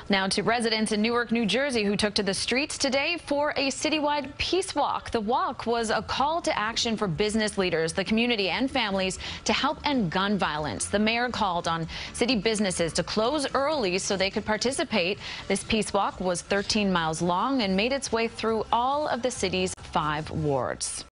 Now to residents in Newark, New Jersey who took to the streets today for a citywide peace walk. The walk was a call to action for business leaders, the community and families to help end gun violence. The mayor called on city businesses to close early so they could participate. This peace walk was 13 miles long and made its way through all of the city's 5 wards.